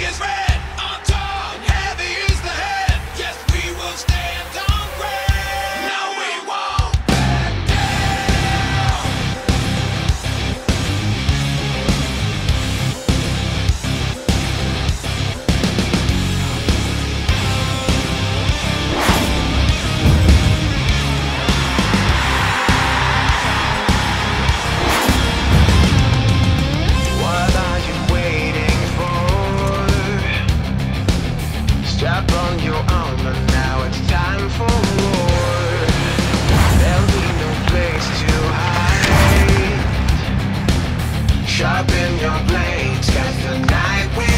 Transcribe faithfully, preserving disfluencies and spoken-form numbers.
is red on top, heavy is the head. Yes, we will stand on ground. No, we won't back down. What are you waiting for? Strap on your armor, now it's time for war. There'll be no place to hide. Sharpen your blades, 'cause the night will